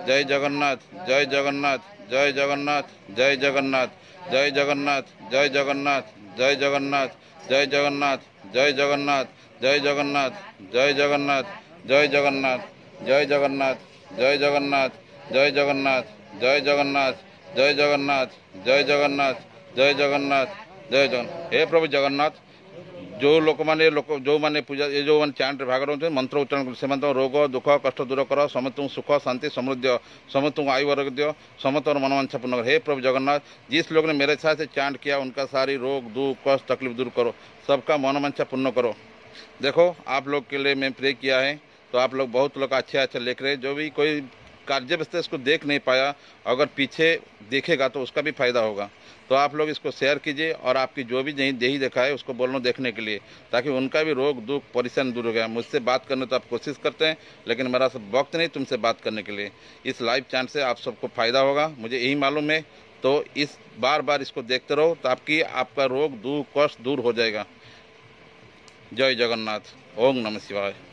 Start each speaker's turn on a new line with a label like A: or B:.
A: जय जगन्नाथ, जय जगन्नाथ, जय जगन्नाथ, जय जगन्नाथ, जय जगन्नाथ, जय जगन्नाथ, जय जगन्नाथ, जय जगन्नाथ, जय जगन्नाथ, जय जगन्नाथ, जय जगन्नाथ, जय जगन्नाथ, जय जगन्नाथ, जय जगन्नाथ, जय जगन्नाथ, जय जगन्नाथ, जय जगन्नाथ, जय जगन्नाथ, जय जगन्नाथ, जय जगन्नाथ। हे प्रभु जगन्नाथ, जो लोक जो पूजा ये जो चांट भाग रहे मंत्र उच्चारण से रोग दुख कष्ट दूर कर समस्त सुख शांति समृद्धि समस्त आयु वर्ग दियो समस्त मनोवांछा पूर्ण कर। हे प्रभु जगन्नाथ, जिस लोग ने मेरे साथ से चांट किया उनका सारी रोग दुख कष्ट तकलीफ दूर करो, सबका मनोवांछा पूर्ण करो। देखो आप लोग के लिए मैं प्रे किया है, तो आप लोग बहुत लोग अच्छे लिख रहे। जो भी कोई कार्य व्यवस्था इसको देख नहीं पाया, अगर पीछे देखेगा तो उसका भी फायदा होगा। तो आप लोग इसको शेयर कीजिए और आपकी जो भी देही देखा है उसको बोलना देखने के लिए, ताकि उनका भी रोग दुख परेशान दूर हो गया। मुझसे बात करने तो आप कोशिश करते हैं, लेकिन मेरा सब वक्त नहीं तुमसे बात करने के लिए। इस लाइव चैनल से आप सबको फायदा होगा, मुझे यही मालूम है। तो इस बार इसको देखते रहो, तो आपका रोग दुख कष्ट दूर हो जाएगा। जय जगन्नाथ। ओम नमः शिवाय।